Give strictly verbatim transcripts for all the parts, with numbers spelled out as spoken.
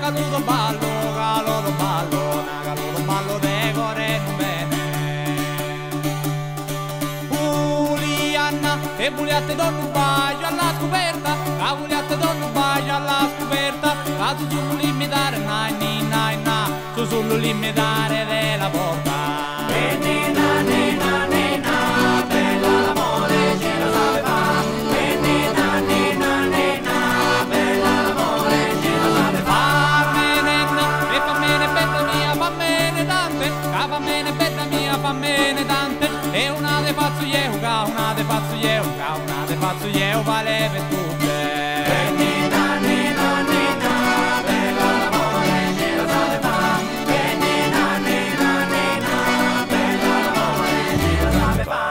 naga tutto ballo, caloro ballo, naga tutto ballo de core non bene. Pulianna e buliate donno bacio alla scoperta, a buliate donno bacio alla scoperta, a su sul limitare na ni na na, su sul limitare della porta. E ni na ni na ni na, bella l'amore ce la sape fa. E ni na ni na ni na, bella l'amore ce la sape fa. Famene e famene bella mia, famene tante, ca famene bella mia, famene tante. E una de faccio io, ca una de faccio io, ca una de faccio io vale per tutte. E ni na ni na ni na, bella l'amore ce la sape fa. E ni na ni na ni na, bella l'amore ce la sape fa.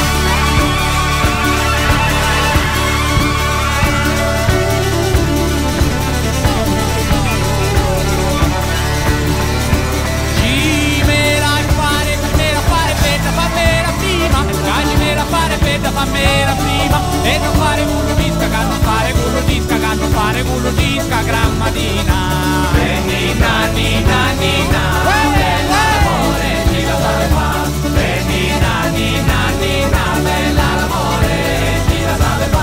Fammela prima e non fare culo disca, che non fare culo disca, che non fare culo disca, grammatina. E nina, nina, nina, bella l'amore, ci la sape fa. E nina, nina, nina, bella l'amore, ci la sape fa.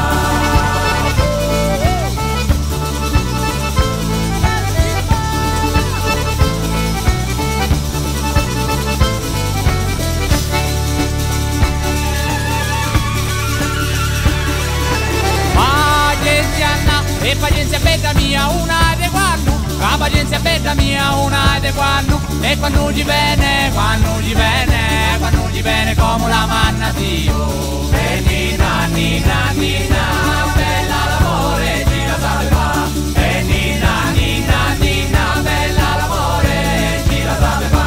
E pazienza bella mia una de quando, la pazienza bella mia una de quando, e quando ci viene, quando ci viene, quando ci viene come la manna Dio. E nina, nina, nina, bella l'amore, ci la sape fa. E nina, nina, nina, bella l'amore, ci la sape fa.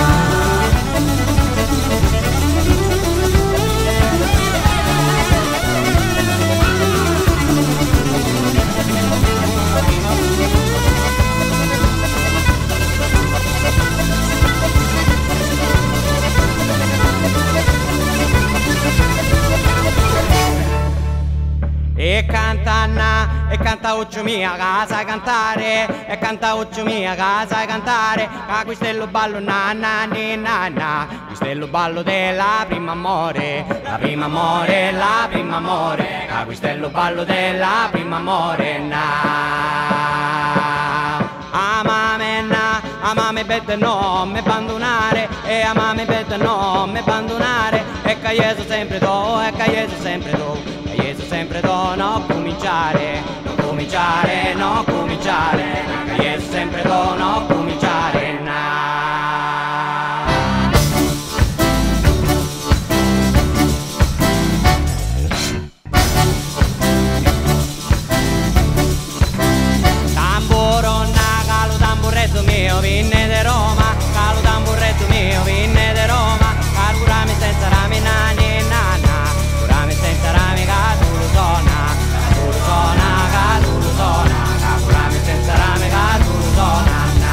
E canta e canta occhio mia casa cantare, e canta occhio mia casa cantare, a questo ballo na na ni na na, questo ballo della prima amore, la prima amore, la prima amore, a questo ballo della prima amore na. Amame na, amame bette non mi abbandonare, e amame bette non mi abbandonare, e che Gesù sempre do, e che Gesù sempre do. Gesù sempre do, non cominciare, non cominciare, non cominciare, Gesù sempre do, non cominciare, na. Tamburo na, calo tamburetto mio, vinne de Roma, calo tamburetto mio, vinne de Roma, calo rami senza rami nani nana, curami senza rami cado. Sona, ca tu lo sona, ca curami senza rame, ca tu lo sona, na.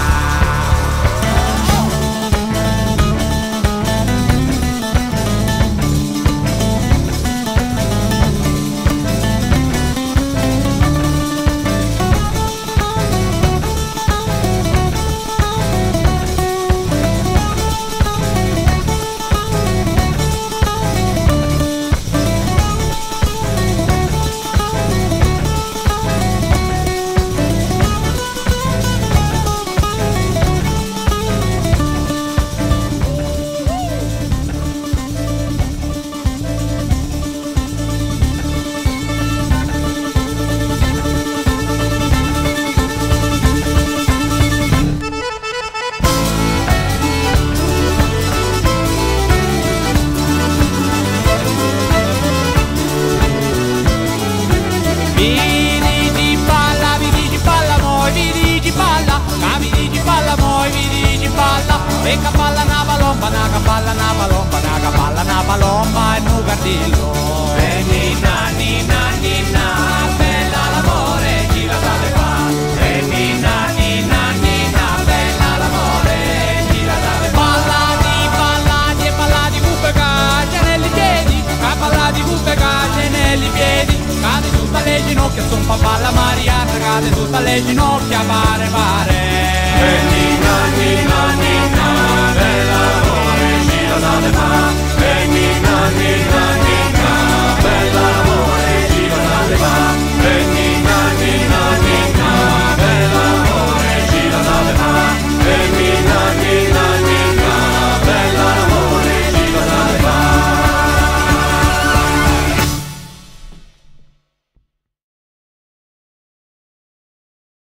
E capalla na palomba, na capalla na palomba, na capalla na palomba e nu gardillo. E nina, nina, nina, bella l'amore, chi la sape fa. E nina, nina, nina, bella l'amore, chi la sape fa. Ballati, ballati e ballati cupe cace negli piedi, a ballati cupe cace negli piedi, cade su dalle ginocchia. che son papà la Marianna, cade tutta le ginocchia, pare pare. E nina, nina, nina, bella amore, ci la date fa. E nina, nina, nina.